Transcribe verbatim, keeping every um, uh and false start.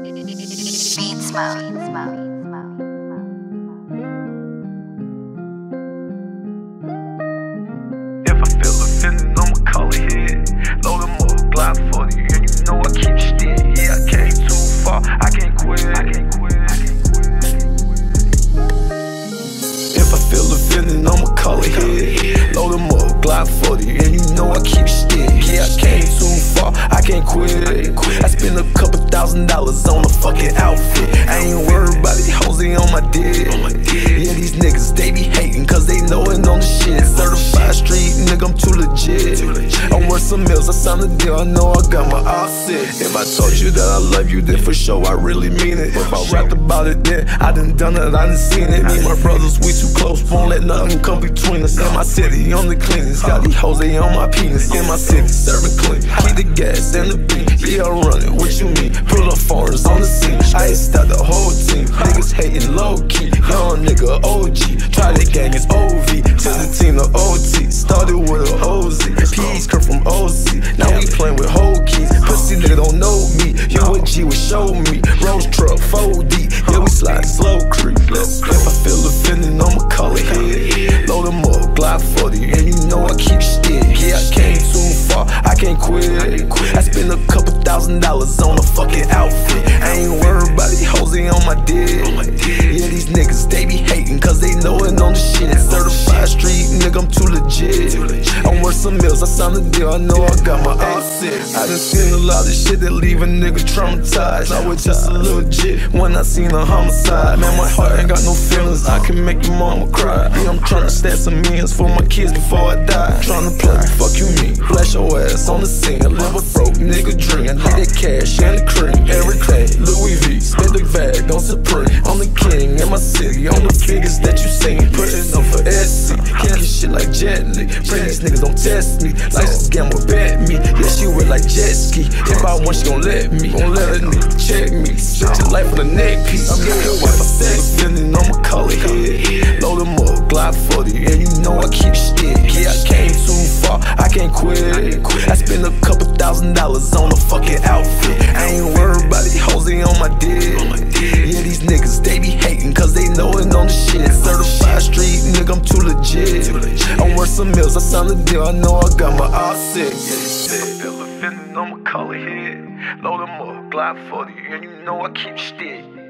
Beats mode. If I feel offended, I'ma call it head. Load them up, glide forty, and you know I keep stick. Yeah, I came too far, I can't quit. I can't quit. I can't quit. If I feel offended, I'ma call it head. Load them up, glide forty, and you know I keep stick. Yeah, I came too far, I can't quit. I spend a couple thousand dollars on a fucking outfit. I ain't worried about these hoes, they on my dick. Yeah, these niggas, they be hating cause they know it on the shit. Certified street nigga, I'm too legit. I'm worth some meals, I signed a deal, I know I got my offset. If I told you that I love you, then for sure I really mean it. If I rapped about it, then I done done it, I done seen it. Me and my brothers, we too close, won't let nothing come between us. In my city, I'm the cleanest, got these hoes, they on my penis. In my city, serving clean, keep the gas and the beat. Yeah, I'm running, what you mean? Pull up foreigners on the scene, I ain't stopped the whole team. Niggas hating low-key, young nigga O G. Try the gang, it's O V, to the team, the O T. Started with a O Z, P's come from O C. Now we playing with whole keys, pussy nigga don't know me. You a G would show me, Rose truck, four D. Yeah, we slide slow creep. If I feel offended, I'ma call it head. Load them up, glide forty, and you know I keep stick. Yeah, I came too far, I can't quit. I spend a couple thousand dollars on a fucking outfit. I ain't worried about these hoes, they on my dick. Yeah, these niggas, they be hating cause they know it on the shit. Certified street nigga, I'm too legit. I'm worth some meals, I signed a deal, I know I got my offset. I done seen a lot of shit that leave a nigga traumatized. I was just a little jit when I seen a homicide. Man, my heart ain't got no feelings, I can make your mama cry. Yeah, I'm tryna stack some millions for my kids before I die. Tryna play, fuck you mean, flash your ass on the scene. I live a broke nigga dream, I need that cash and the cream. Everything, Louis V, spend the bag on Supreme. I'm the king in my city, I'm the biggest that you seen. Putting on for S C, kicking shit like Jet Li. Pray these niggas don't test me, license gamble bet me. Yeah, she with like jet ski, if I want she gon' let me. Gon' let a nigga check me, switch your life for the neck piece. I'm your wife for sex, feeling I'ma call it head. Load them up, glide forty, and you know I keep stick. Yeah, I came too far, I can't quit. I spend a couple thousand dollars on a fucking outfit. I ain't worried about these hoes, they on my dick. Yeah, these niggas, they be hating cause they know it on the shit. Certified street nigga, I'm too legit. I'm worth some meals, I signed a deal, I know I got my offset. Feel offended, I'ma call it head. Load them up, glide forty, and you know I keep stick.